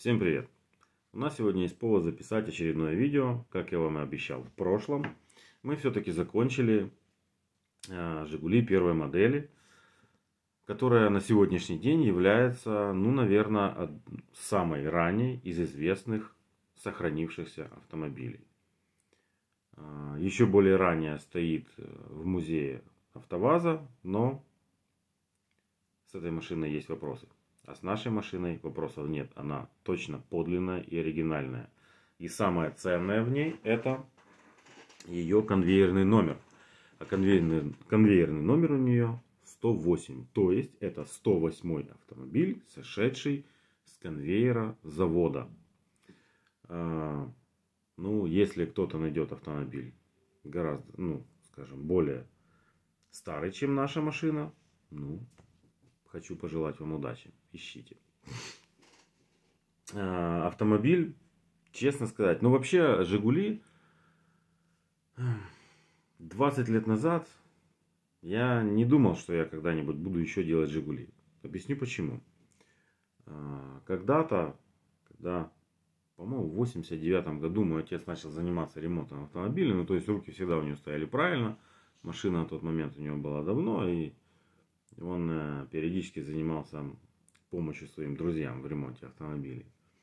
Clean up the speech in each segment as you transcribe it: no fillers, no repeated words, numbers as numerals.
Всем привет! У нас сегодня есть повод записать очередное видео. Как я вам и обещал в прошлом, мы все-таки закончили Жигули первой модели, которая на сегодняшний день является, наверное, самой ранней из известных сохранившихся автомобилей. Еще более ранее стоит в музее АвтоВАЗа, но с этой машиной есть вопросы. А с нашей машиной вопросов нет. Она точно подлинная и оригинальная. И самое ценное в ней это ее конвейерный номер. А конвейерный номер у нее 108. То есть это 108-й автомобиль, сошедший с конвейера завода. Если кто-то найдет автомобиль гораздо, скажем, более старый, чем наша машина, хочу пожелать вам удачи. Ищите. Автомобиль, честно сказать, вообще Жигули 20 лет назад я не думал, что я когда-нибудь буду еще делать Жигули. Объясню почему. Когда-то, по-моему, в 89 году мой отец начал заниматься ремонтом автомобиля. То есть руки всегда у него стояли правильно. Машина на тот момент у него была давно. И он периодически занимался помощью своим друзьям в ремонте автомобилей.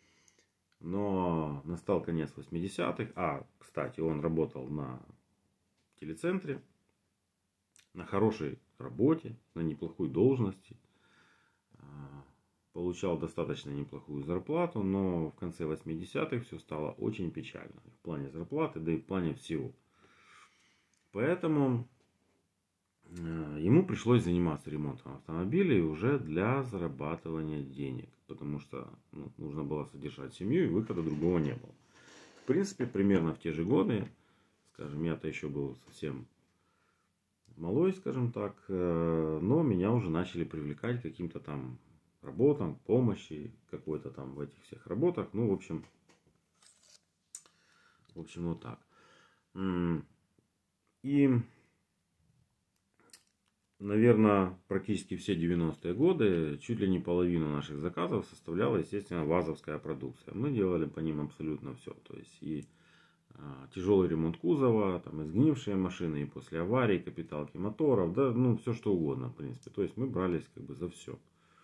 Но настал конец 80-х. Кстати, он работал на телецентре. На хорошей работе, на неплохой должности. Получал достаточно неплохую зарплату. Но в конце 80-х все стало очень печально. В плане зарплаты, да и в плане всего. Поэтому ему пришлось заниматься ремонтом автомобилей уже для зарабатывания денег. Потому что нужно было содержать семью и выхода другого не было. В принципе, примерно в те же годы, скажем, я-то еще был совсем малой, скажем так, но меня уже начали привлекать к каким-то там работам, помощи, какой-то там в этих всех работах. В общем, вот так. И, наверное, практически все 90-е годы, чуть ли не половину наших заказов составляла, естественно, вазовская продукция. Мы делали по ним абсолютно все. То есть и тяжелый ремонт кузова, там, изгнившие машины, и после аварии, капиталки моторов, все что угодно, в принципе. То есть мы брались за все.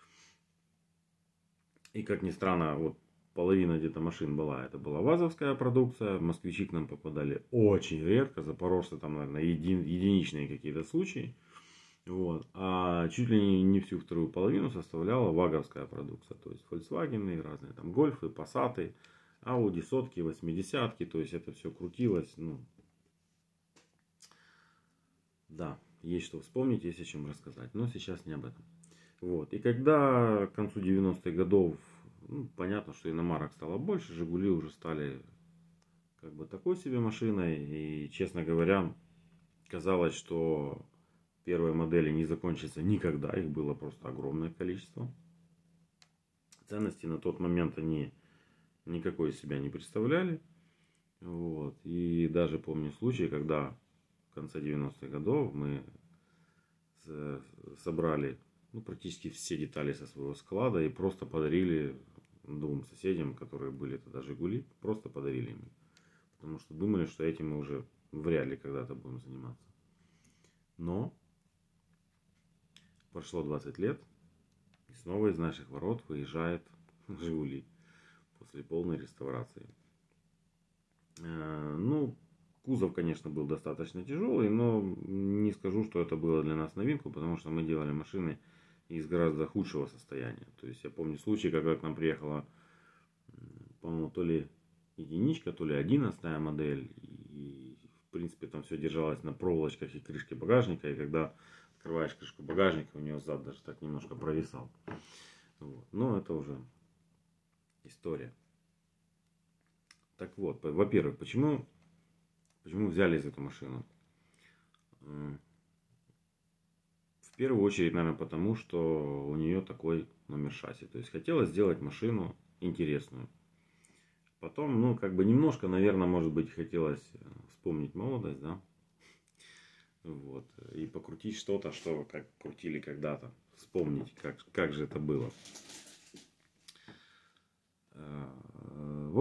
И как ни странно, половина где-то машин это была вазовская продукция. Москвичи к нам попадали очень редко, запорожцы там, наверное, единичные какие-то случаи. А чуть ли не всю вторую половину составляла ваговская продукция. То есть Volkswagen, разные там Гольфы, Пассаты, Ауди, сотки, 80-ки. То есть это все крутилось. Да, есть что вспомнить, есть о чем рассказать. Но сейчас не об этом. И когда к концу 90-х годов, понятно, что иномарок стало больше, Жигули уже стали такой себе машиной. И, честно говоря, казалось, что первые модели не закончатся никогда. Их было просто огромное количество. Ценности на тот момент они никакой из себя не представляли. И даже помню случай, когда в конце 90-х годов мы собрали практически все детали со своего склада и просто подарили двум соседям, которые были тогда Жигули, просто подарили им. Потому что думали, что этим мы уже вряд ли когда-то будем заниматься. Но прошло 20 лет, и снова из наших ворот выезжает Жигули после полной реставрации. Кузов, конечно, был достаточно тяжелый, но не скажу, что это было для нас новинку, потому что мы делали машины из гораздо худшего состояния. То есть я помню случай, когда к нам приехала, по-моему, то ли единичка, то ли 11-я модель. И в принципе там все держалось на проволочках и крышке багажника. И когда открываешь крышку багажника, у нее зад даже так немножко провисал. Но это уже история. Так вот, во-первых, почему взялись эту машину? В первую очередь, наверное, потому что у нее такой номер шасси. То есть хотелось сделать машину интересную. Потом, немножко, наверное, может быть, хотелось вспомнить молодость, да. И покрутить что-то, что как крутили когда-то. Вспомнить, как же это было.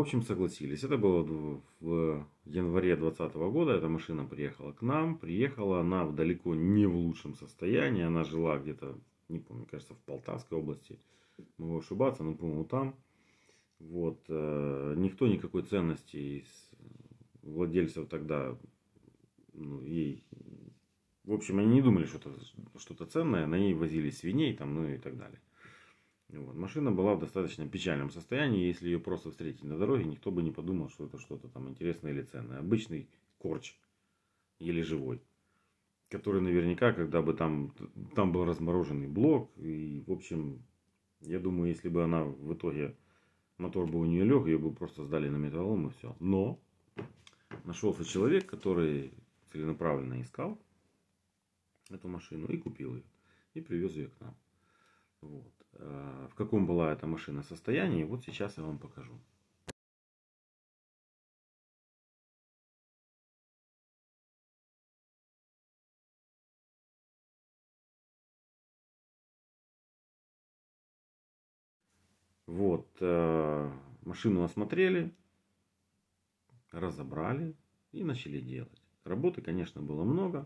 общем, согласились. Это было в январе 2020 года. Эта машина приехала к нам. Приехала она далеко не в лучшем состоянии. Она жила где-то, не помню, кажется, в Полтавской области. Могу ошибаться, но, по-моему, там. Вот. Никто никакой ценности из владельцев тогда, ну, ей... В общем, они не думали, что это что-то ценное. На ней возили свиней там, ну и так далее. Вот. Машина была в достаточно печальном состоянии. Если ее просто встретить на дороге, никто бы не подумал, что это что-то там интересное или ценное. Обычный корч, еле живой, который наверняка, когда бы там был размороженный блок. И, в общем, я думаю, если бы она в итоге, мотор бы у нее лег, ее бы просто сдали на металлолом и все. Но нашелся человек, который целенаправленно искал эту машину и купил ее. И привез ее к нам. Вот. В каком была эта машина состоянии, вот сейчас я вам покажу. Вот. Машину осмотрели, разобрали и начали делать. Работы, конечно, было много.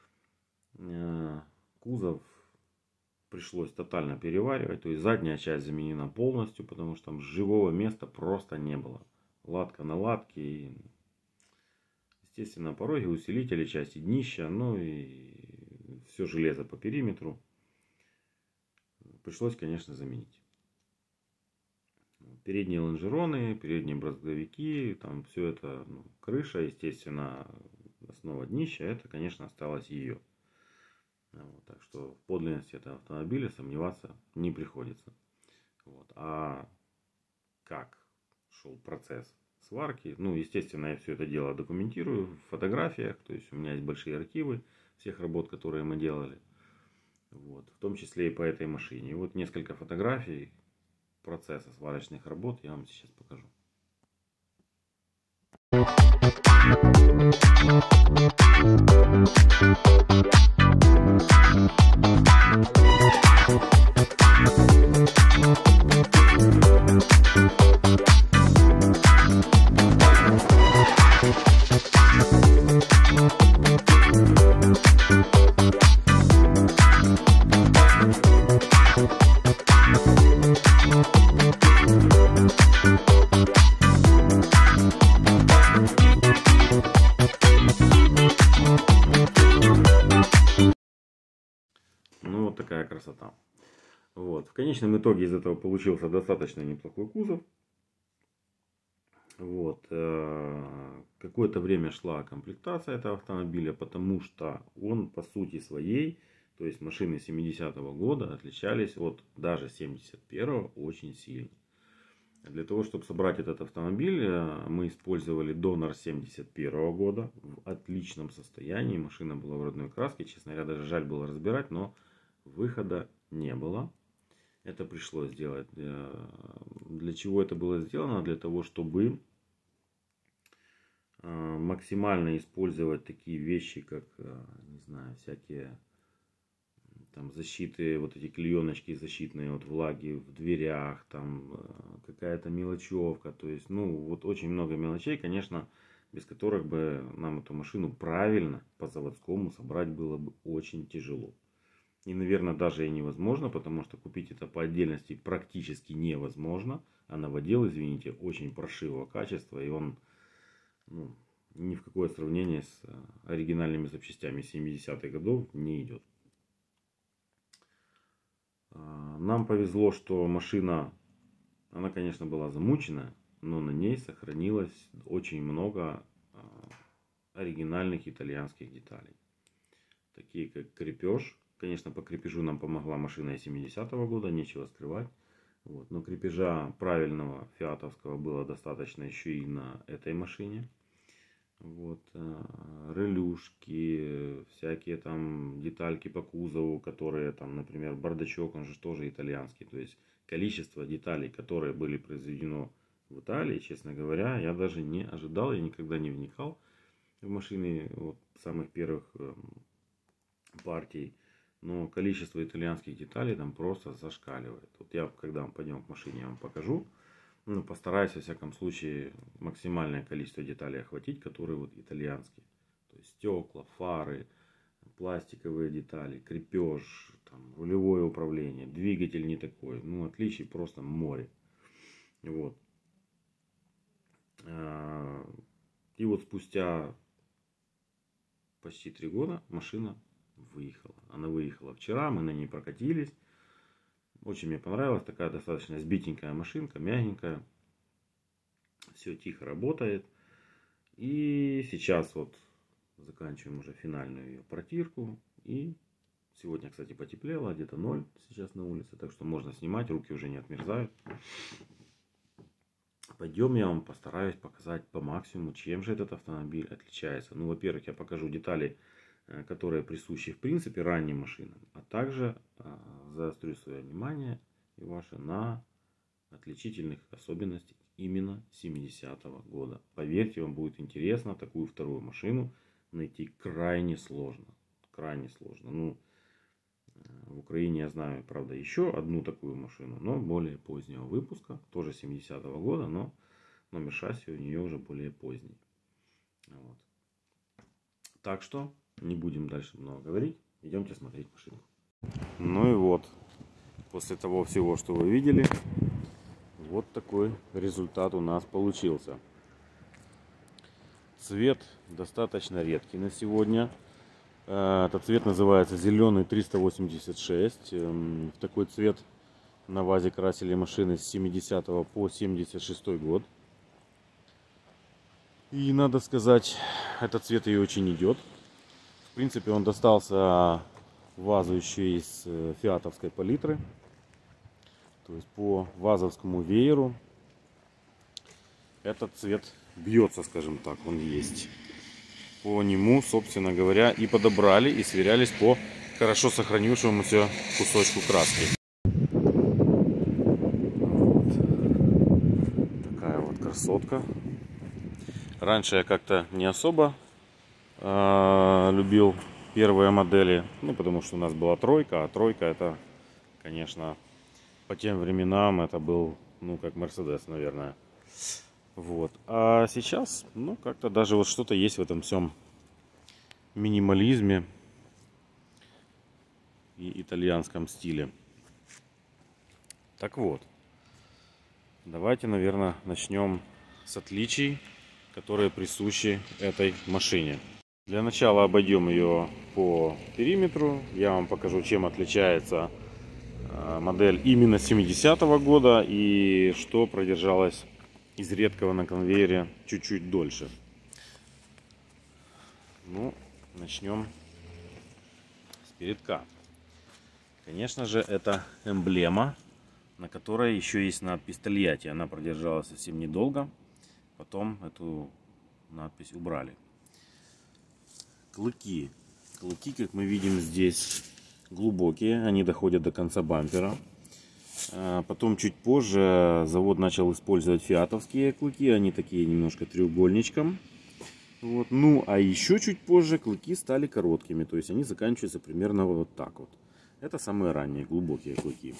Кузов пришлось тотально переваривать. То есть задняя часть заменена полностью, потому что там живого места просто не было. Латка на латке. И, естественно, пороги, усилители, части днища. Ну и все железо по периметру. Пришлось, конечно, заменить. Передние лонжероны, передние брызговики. Там все это, ну, крыша, естественно, основа днища. Это, конечно, осталось ее. Вот, так что в подлинности этого автомобиля сомневаться не приходится. Вот. А как шел процесс сварки? Ну, естественно, я все это дело документирую в фотографиях. То есть у меня есть большие архивы всех работ, которые мы делали. Вот, в том числе и по этой машине. И вот несколько фотографий процесса сварочных работ я вам сейчас покажу. Ну, вот такая красота. Вот. В конечном итоге из этого получился достаточно неплохой кузов. Вот. Какое-то время шла комплектация этого автомобиля, потому что он по сути своей, то есть машины 70-го года, отличались от даже 71-го очень сильно. Для того, чтобы собрать этот автомобиль, мы использовали Донор 71-го года в отличном состоянии. Машина была в родной краске. Честно говоря, даже жаль было разбирать, но выхода не было. Это пришлось сделать. Для чего это было сделано? Для того, чтобы максимально использовать такие вещи, как, не знаю, всякие там защиты, вот эти клееночки защитные от влаги в дверях, там какая-то мелочевка. То есть, ну, вот очень много мелочей, конечно, без которых бы нам эту машину правильно по-заводскому собрать было бы очень тяжело. И, наверное, даже и невозможно, потому что купить это по отдельности практически невозможно. А новодел, извините, очень паршивого качества. И он, ну, ни в какое сравнение с оригинальными запчастями 70-х годов не идет. Нам повезло, что машина, она, конечно, была замучена, но на ней сохранилось очень много оригинальных итальянских деталей. Такие как крепеж. Конечно, по крепежу нам помогла машина 70-го года, нечего скрывать. Вот. Но крепежа правильного фиатовского было достаточно еще и на этой машине. Вот. Релюшки, всякие там детальки по кузову, которые там, например, бардачок, он же тоже итальянский. То есть количество деталей, которые были произведено в Италии, честно говоря, я даже не ожидал, я никогда не вникал в машины вот, самых первых партий. Но количество итальянских деталей там просто зашкаливает. Вот я, когда мы пойдем к машине, я вам покажу. Ну, постараюсь, во всяком случае, максимальное количество деталей охватить, которые вот итальянские. То есть стекла, фары, пластиковые детали, крепеж, там, рулевое управление, двигатель не такой. Ну, отличий просто море. Вот. И вот спустя почти 3 года машина выехала. Она выехала вчера, мы на ней прокатились. Очень мне понравилась. Такая достаточно сбитенькая машинка, мягенькая. Все тихо работает. И сейчас вот заканчиваем уже финальную ее протирку. И сегодня, кстати, потеплело, где-то 0 сейчас на улице. Так что можно снимать, руки уже не отмерзают. Пойдем, я вам постараюсь показать по максимуму, чем же этот автомобиль отличается. Ну, во-первых, я покажу детали, которые присущи в принципе ранним машинам. А также заострю свое внимание и ваше на отличительных особенностях именно 70-го года. Поверьте, вам будет интересно, такую вторую машину найти крайне сложно. Крайне сложно. Ну, в Украине я знаю, правда, еще одну такую машину, но более позднего выпуска, тоже 70-го года, но номер шасси у нее уже более поздний. Вот. Так что не будем дальше много говорить, идемте смотреть машину. Ну и вот, после того всего, что вы видели, вот такой результат у нас получился. Цвет достаточно редкий на сегодня. Этот цвет называется зеленый 386. В такой цвет на ВАЗе красили машины с 70 по 76 год. И надо сказать, этот цвет ей очень идет. В принципе, он достался ВАЗу еще из фиатовской палитры. То есть по вазовскому вееру этот цвет бьется, скажем так, он есть. По нему, собственно говоря, и подобрали, и сверялись по хорошо сохранившемуся кусочку краски. Вот. Такая вот красотка. Раньше я как-то не особо любил первые модели, ну, потому что у нас была тройка, а тройка это, конечно, по тем временам это был, ну, как Мерседес, наверное. Вот. А сейчас, ну, как-то даже вот что-то есть в этом всем минимализме и итальянском стиле. Так вот, давайте, наверное, начнем с отличий, которые присущи этой машине. Для начала обойдем ее по периметру. Я вам покажу, чем отличается модель именно 70-го года и что продержалось из редкого на конвейере чуть-чуть дольше. Ну, начнем с передка. Конечно же, это эмблема, на которой еще есть надпись Тольятти. Она продержалась совсем недолго. Потом эту надпись убрали. Клыки. Клыки, как мы видим, здесь глубокие. Они доходят до конца бампера. Потом чуть позже завод начал использовать фиатовские клыки. Они такие немножко треугольничком. Вот. Ну, а еще чуть позже клыки стали короткими. То есть они заканчиваются примерно вот так вот. Это самые ранние глубокие клыки.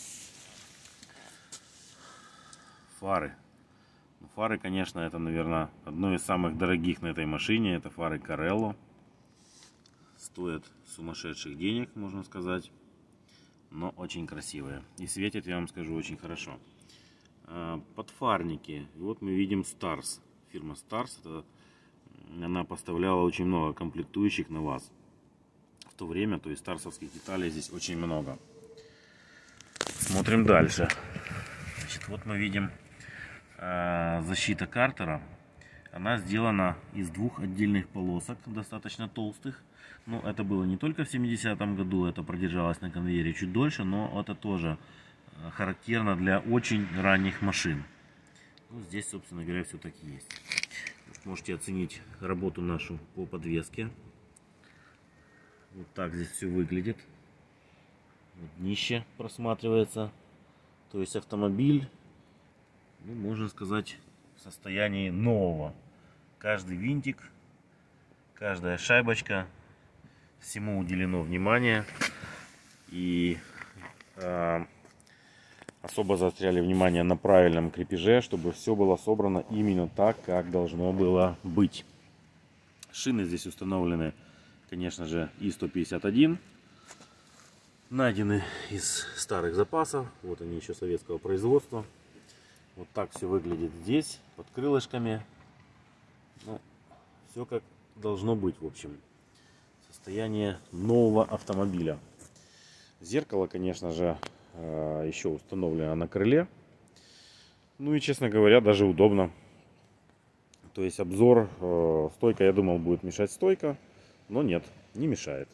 Фары. Фары, конечно, это, наверное, одно из самых дорогих на этой машине. Это фары Carello. Стоят сумасшедших денег, можно сказать. Но очень красивые. И светят, я вам скажу, очень хорошо. Подфарники. Вот мы видим Stars. Фирма Stars. Она поставляла очень много комплектующих на ВАЗ. В то время, то есть старсовских деталей здесь очень много. Смотрим дальше. Значит, вот мы видим защита картера. Она сделана из двух отдельных полосок, достаточно толстых. Но это было не только в 70-м году, это продержалось на конвейере чуть дольше, но это тоже характерно для очень ранних машин. Ну, здесь, собственно говоря, все таки есть. Можете оценить работу нашу по подвеске. Вот так здесь все выглядит. Вот днище просматривается. То есть автомобиль, ну, можно сказать, в состоянии нового. Каждый винтик, каждая шайбочка, всему уделено внимание. И особо заостряли внимание на правильном крепеже, чтобы все было собрано именно так, как должно было быть. Шины здесь установлены, конечно же, И-151. Найдены из старых запасов. Вот они еще советского производства. Вот так все выглядит здесь, под крылышками. Ну, все как должно быть, в общем. Состояние нового автомобиля. Зеркало, конечно же, еще установлено на крыле. Ну и, честно говоря, даже удобно. То есть обзор, стойка, я думал, будет мешать стойка, но нет, не мешает.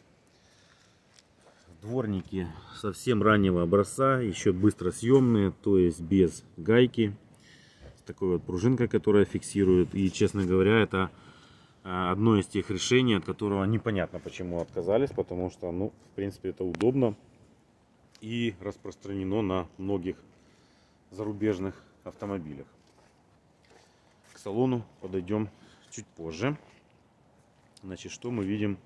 Дворники совсем раннего образца, еще быстро съемные, то есть без гайки. С такой вот пружинкой, которая фиксирует. И, честно говоря, это одно из тех решений, от которого непонятно почему отказались, потому что, ну, в принципе, это удобно и распространено на многих зарубежных автомобилях. К салону подойдем чуть позже. Значит, что мы видим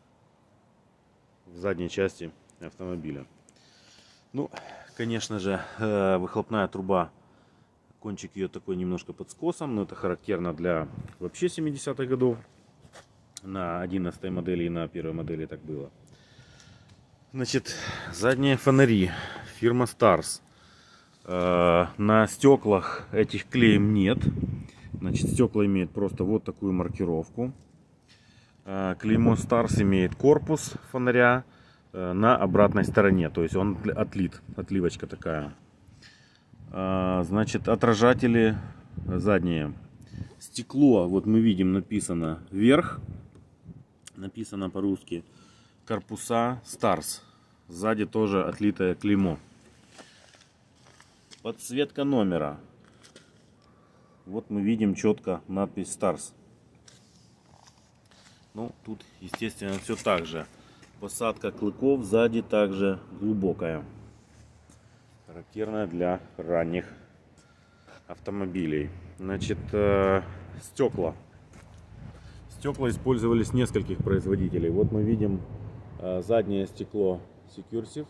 в задней части автомобиля? Ну, конечно же, выхлопная труба, кончик ее такой немножко под скосом, но это характерно для вообще 70-х годов. На 11 модели и на первой модели так было. Значит, задние фонари фирма Stars. На стеклах этих клеем нет. Значит, стекла имеют просто вот такую маркировку. Клеймо Stars имеет корпус фонаря на обратной стороне, то есть он отлит, отливочка такая. Значит, отражатели задние. Стекло, вот мы видим, написано вверх, написано по-русски. Корпуса Stars. Сзади тоже отлитое клеймо. Подсветка номера. Вот мы видим четко надпись Stars. Ну, тут, естественно, все так же. Посадка клыков сзади также глубокая. Характерная для ранних автомобилей. Значит, стекла. Стекла использовались нескольких производителей. Вот мы видим заднее стекло Secursive.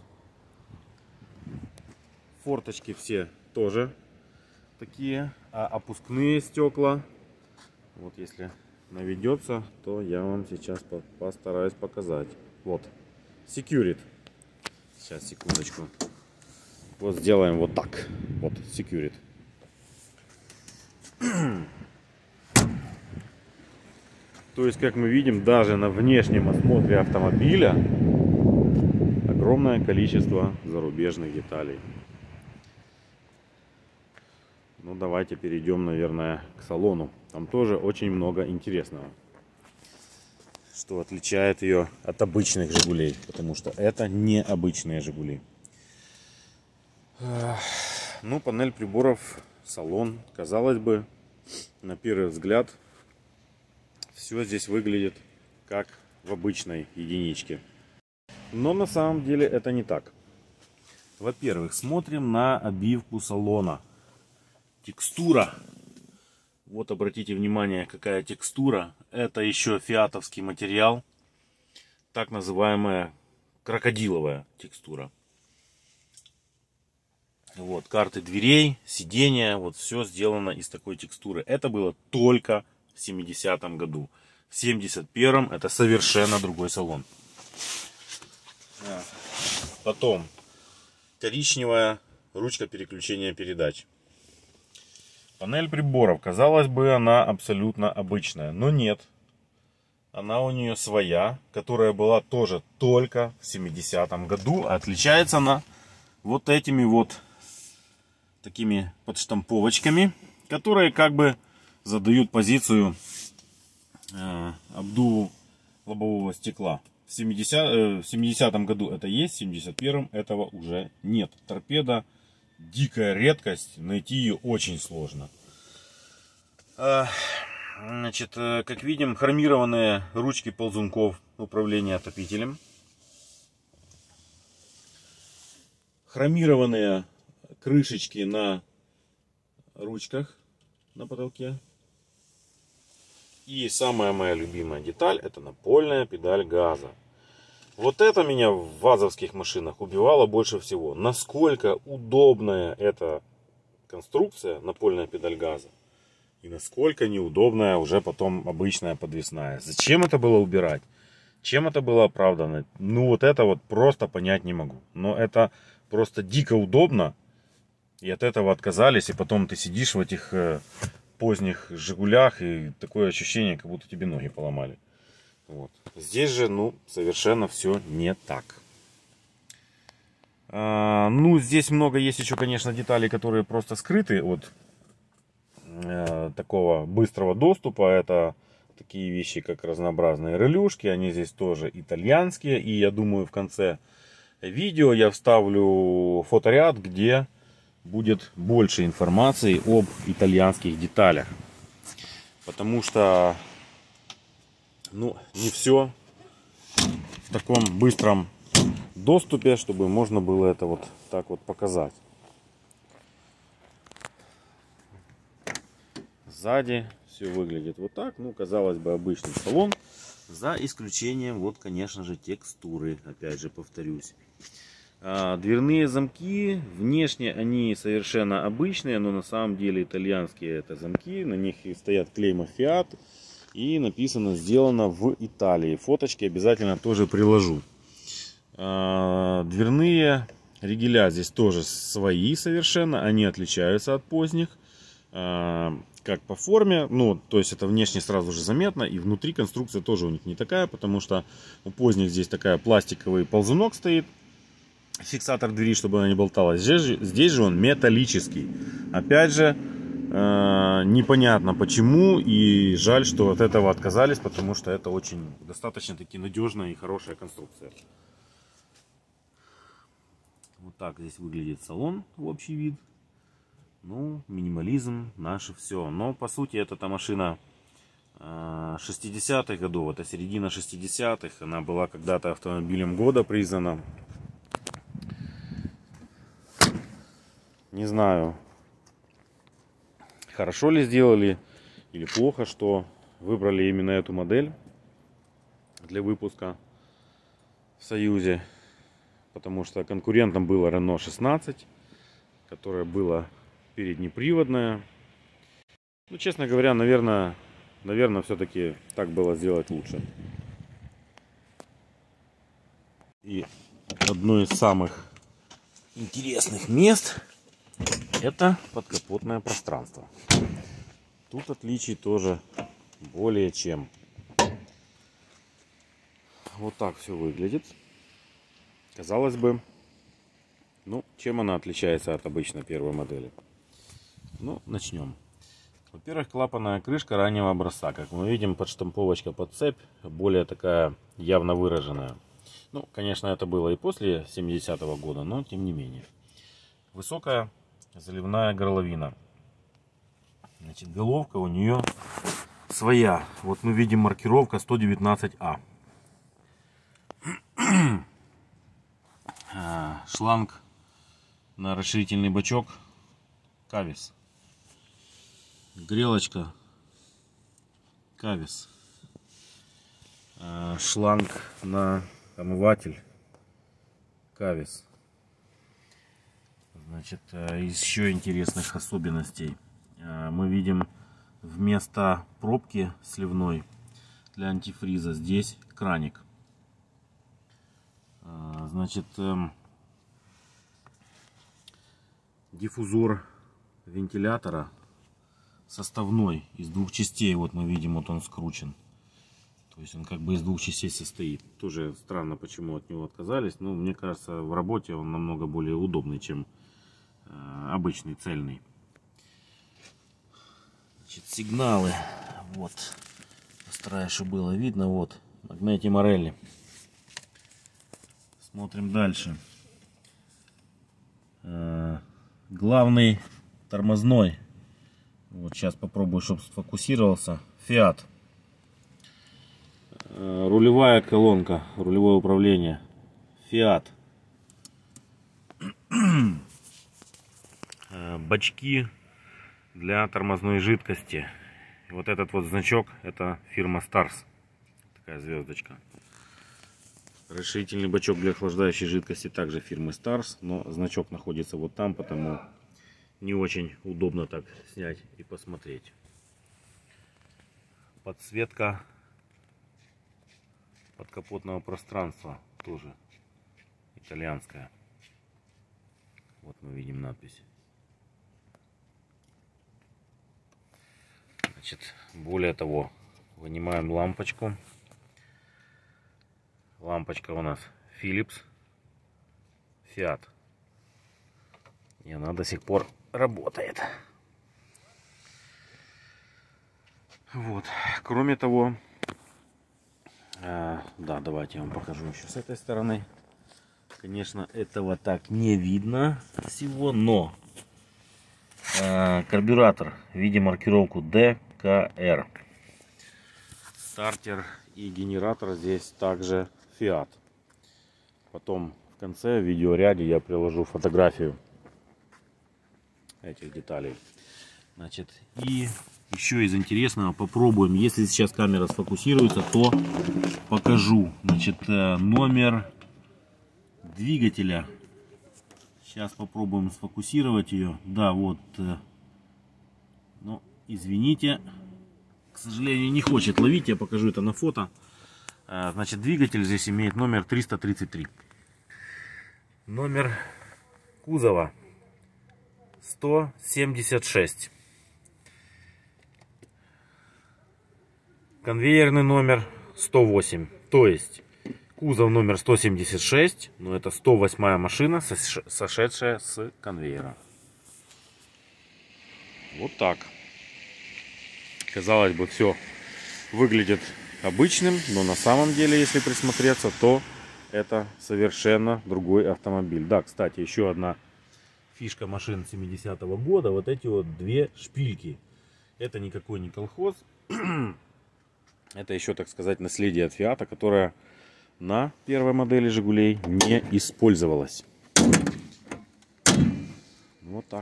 Форточки все тоже такие. А опускные стекла, вот если наведется, то я вам сейчас постараюсь показать. Вот, Securit. Сейчас, секундочку. Вот сделаем вот так. Вот, Securit. То есть, как мы видим, даже на внешнем осмотре автомобиля огромное количество зарубежных деталей. Ну, давайте перейдем, наверное, к салону. Там тоже очень много интересного, что отличает ее от обычных Жигулей, потому что это не обычные Жигули. Ну, панель приборов, салон, казалось бы, на первый взгляд, все здесь выглядит как в обычной единичке. Но на самом деле это не так. Во-первых, смотрим на обивку салона. Текстура. Вот обратите внимание, какая текстура. Это еще фиатовский материал. Так называемая крокодиловая текстура. Вот, карты дверей, сиденья, вот все сделано из такой текстуры. Это было только в 70-м году. В 71-м это совершенно другой салон. Потом коричневая ручка переключения передач. Панель приборов, казалось бы, она абсолютно обычная, но нет. Она у нее своя, которая была тоже только в 70-м году. Отличается она вот этими вот такими подштамповочками, которые как бы задают позицию обдуву лобового стекла. В 70-м году это есть, в 71-м этого уже нет. Торпеда дикая редкость, найти ее очень сложно. Значит, как видим, хромированные ручки ползунков управления отопителем. Хромированные крышечки на ручках на потолке. И самая моя любимая деталь — это напольная педаль газа. Вот это меня в вазовских машинах убивало больше всего. Насколько удобная эта конструкция, напольная педаль газа. И насколько неудобная уже потом обычная подвесная. Зачем это было убирать? Чем это было оправдано? Ну вот это вот просто понять не могу. Но это просто дико удобно. И от этого отказались. И потом ты сидишь в этих поздних Жигулях. И такое ощущение, как будто тебе ноги поломали. Вот. Здесь же, ну, совершенно все не так. Ну, здесь много есть еще, конечно, деталей, которые просто скрыты от такого быстрого доступа. Это такие вещи, как разнообразные релюшки. Они здесь тоже итальянские. И я думаю, в конце видео я вставлю фоторяд, где будет больше информации об итальянских деталях. Потому что, ну, не все в таком быстром доступе, чтобы можно было это вот так вот показать. Сзади все выглядит вот так. Ну, казалось бы, обычный салон. За исключением, вот, конечно же, текстуры. Опять же, повторюсь. Дверные замки. Внешне они совершенно обычные, но на самом деле итальянские это замки. На них стоят клейма Fiat. И написано «Сделано в Италии». Фоточки обязательно тоже приложу. Дверные ригеля здесь тоже свои совершенно. Они отличаются от поздних. Как по форме, ну, то есть это внешне сразу же заметно. И внутри конструкция тоже у них не такая, потому что у поздних здесь такая пластиковый ползунок стоит. Фиксатор двери, чтобы она не болталась. Здесь же он металлический. Опять же, непонятно почему. И жаль, что от этого отказались, потому что это очень достаточно таки надежная и хорошая конструкция. Вот так здесь выглядит салон в общий вид. Ну, минимализм наше все. Но по сути это машина 60-х годов. Это середина 60-х. Она была когда-то автомобилем года признана. Не знаю, хорошо ли сделали или плохо, что выбрали именно эту модель для выпуска в Союзе. Потому что конкурентом было Renault 16, которая была переднеприводная. Ну, честно говоря, наверное, все-таки так было сделать лучше. И одно из самых интересных мест — это подкапотное пространство. Тут отличий тоже более чем. Вот так все выглядит. Казалось бы, ну, чем она отличается от обычной первой модели? Ну, начнем. Во-первых, клапанная крышка раннего образца. Как мы видим, подштамповочка под цепь более такая явно выраженная. Ну, конечно, это было и после 70-го года, но тем не менее. Высокая заливная горловина. Значит, головка у нее своя. Вот мы видим маркировка 119А. Шланг на расширительный бачок Кавис. Грелочка Кавис. Шланг на омыватель Кавис. Значит, из еще интересных особенностей мы видим вместо пробки сливной для антифриза здесь краник. Значит, диффузор вентилятора составной из двух частей. Вот мы видим, вот он скручен. То есть он как бы из двух частей состоит. Тоже странно, почему от него отказались. Но мне кажется, в работе он намного более удобный, чем обычный цельный. Значит, сигналы. Вот. Постараюсь, чтобы было видно. Вот. Магнети Морелли. Смотрим дальше. Главный тормозной. Вот сейчас попробую, чтобы сфокусировался. Fiat. Рулевая колонка. Рулевое управление. Fiat. Бачки для тормозной жидкости. И вот этот вот значок, это фирма Stars. Такая звездочка. Расширительный бачок для охлаждающей жидкости также фирмы Stars, но значок находится вот там, потому не очень удобно так снять и посмотреть. Подсветка подкапотного пространства тоже итальянская. Вот мы видим надпись. Значит, более того, вынимаем лампочку. Лампочка у нас Philips Fiat. И она до сих пор работает. Вот. Кроме того, да, давайте я вам покажу еще с этой стороны. Конечно, этого так не видно всего, но карбюратор в виде маркировку DKR. Стартер и генератор здесь также Fiat. Потом в конце в видеоряде я приложу фотографию этих деталей. Значит, и еще из интересного попробуем, если сейчас камера сфокусируется, то покажу. Значит, номер двигателя. Сейчас попробуем сфокусировать ее. Да, вот. Но извините, к сожалению, не хочет ловить. Я покажу это на фото. Значит, двигатель здесь имеет номер 333. Номер кузова 176. Конвейерный номер 108. То есть кузов номер 176, но это 108-я машина, сошедшая с конвейера. Вот так. Казалось бы, все выглядит обычным, но на самом деле, если присмотреться, то это совершенно другой автомобиль. Да, кстати, еще одна фишка машин 70-го года. Вот эти вот две шпильки. Это никакой не колхоз. Это еще, так сказать, наследие от Фиата, которое на первой модели Жигулей не использовалось. Вот так.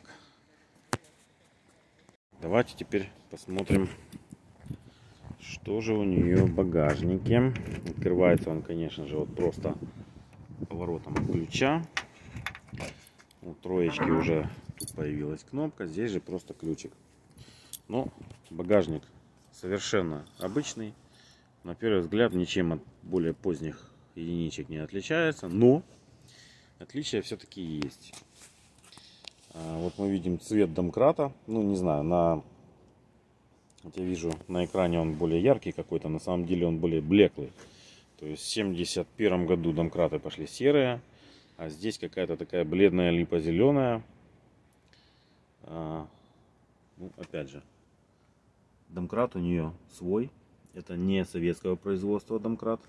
Давайте теперь посмотрим, что же у нее в багажнике. Открывается он, конечно же, вот просто поворотом ключа. У троечки уже тут появилась кнопка, здесь же просто ключик. Но багажник совершенно обычный. На первый взгляд ничем от более поздних единичек не отличается, но отличия все-таки есть. Вот мы видим цвет домкрата. Ну, не знаю, вот я вижу на экране он более яркий какой-то, на самом деле он более блеклый. То есть в 71 году домкраты пошли серые, а здесь какая-то такая бледная липо-зеленая. Ну, опять же, домкрат у нее свой. Это не советского производства домкрат.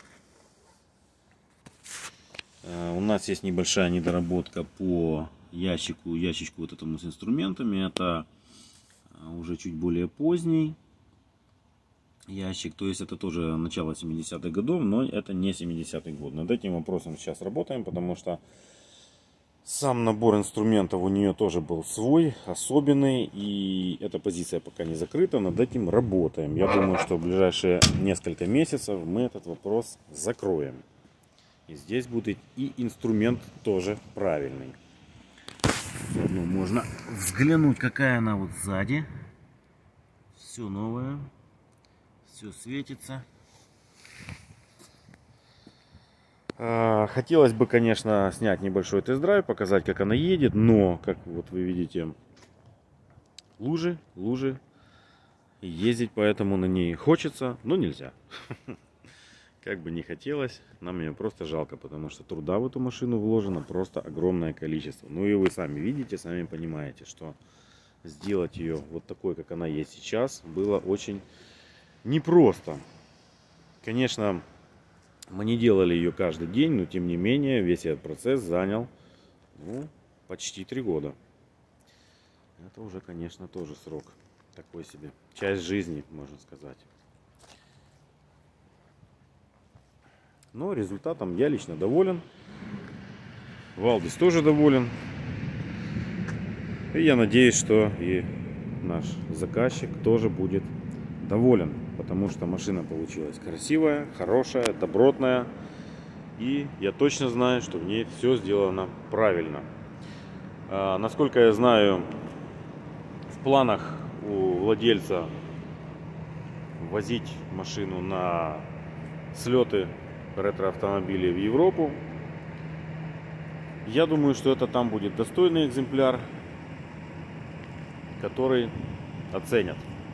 У нас есть небольшая недоработка по ящичку вот этому с инструментами. Это уже чуть более поздний ящик. То есть это тоже начало 70-х годов, но это не 70-й год. Над этим вопросом сейчас работаем, потому что сам набор инструментов у нее тоже был свой, особенный. И эта позиция пока не закрыта. Над этим работаем. Я думаю, что в ближайшие несколько месяцев мы этот вопрос закроем. И здесь будет и инструмент тоже правильный. Заодно можно взглянуть, какая она вот сзади. Все новое. Все светится. Хотелось бы, конечно, снять небольшой тест-драйв, показать, как она едет, но, как вот вы видите, лужи, ездить поэтому на ней хочется, но нельзя. Как бы не хотелось, нам ее просто жалко, потому что труда в эту машину вложено просто огромное количество. Ну и вы сами видите, сами понимаете, что сделать ее вот такой, как она есть сейчас, было очень непросто. Конечно, мы не делали ее каждый день, но тем не менее весь этот процесс занял почти 3 года. Это уже, конечно, тоже срок такой себе. Часть жизни, можно сказать. Но результатом я лично доволен. Валдис тоже доволен. И я надеюсь, что и наш заказчик тоже будет доволен. Потому что машина получилась красивая, хорошая, добротная. И я точно знаю, что в ней все сделано правильно. Насколько я знаю, в планах у владельца возить машину на слеты ретро-автомобилей в Европу. Я думаю, что это там будет достойный экземпляр, который оценят.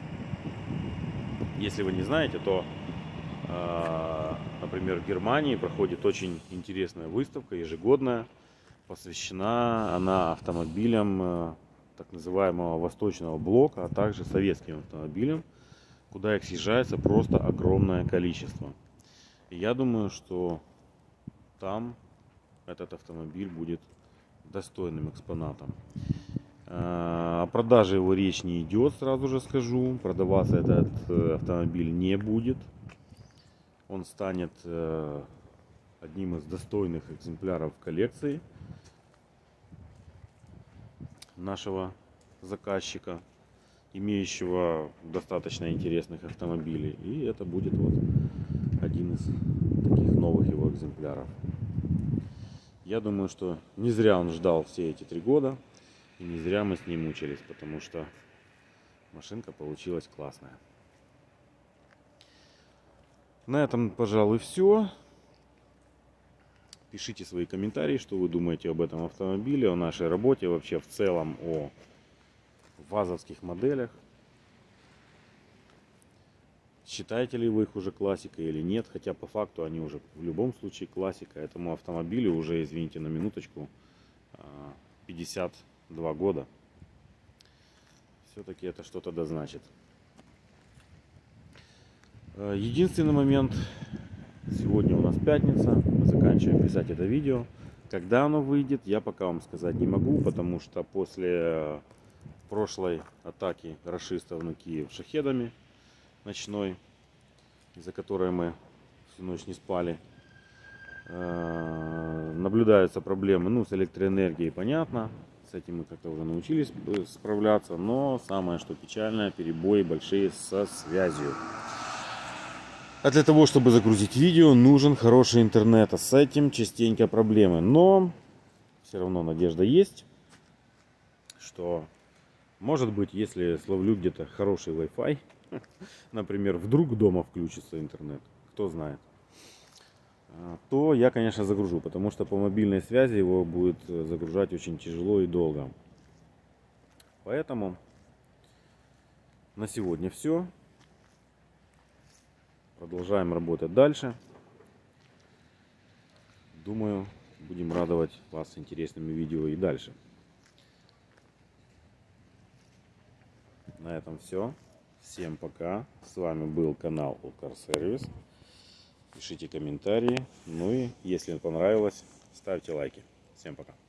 Если вы не знаете, то, например, в Германии проходит очень интересная выставка, ежегодная. Посвящена она автомобилям так называемого восточного блока, а также советским автомобилям, куда их съезжается просто огромное количество. И я думаю, что там этот автомобиль будет достойным экспонатом. О продаже его речь не идет, сразу же скажу. Продаваться этот автомобиль не будет. Он станет одним из достойных экземпляров коллекции нашего заказчика, имеющего достаточно интересных автомобилей. И это будет вот один из таких новых его экземпляров. Я думаю, что не зря он ждал все эти 3 года. И не зря мы с ним мучились, потому что машинка получилась классная. На этом, пожалуй, все. Пишите свои комментарии, что вы думаете об этом автомобиле, о нашей работе, вообще в целом о вазовских моделях. Считаете ли вы их уже классикой или нет, хотя по факту они уже в любом случае классика. Этому автомобилю уже, извините на минуточку, 52 года. Все-таки это что-то да значит. Единственный момент, сегодня у нас пятница, мы заканчиваем писать это видео. Когда оно выйдет, я пока вам сказать не могу, потому что после прошлой атаки рашистов на Киев шахедами ночной, из-за которой мы всю ночь не спали, наблюдаются проблемы, с электроэнергией, понятно, с этим мы как-то уже научились справляться, но самое что печальное, перебои большие со связью. А для того, чтобы загрузить видео, нужен хороший интернет, а с этим частенько проблемы, но все равно надежда есть, что может быть, если словлю где-то хороший Wi-Fi, например, вдруг дома включится интернет, кто знает, то я, конечно, загружу, потому что по мобильной связи его будет загружать очень тяжело и долго. Поэтому на сегодня все. Продолжаем работать дальше. Думаю, будем радовать вас интересными видео и дальше. На этом все. Всем пока. С вами был канал Car Service. Пишите комментарии. Ну и если понравилось, ставьте лайки. Всем пока.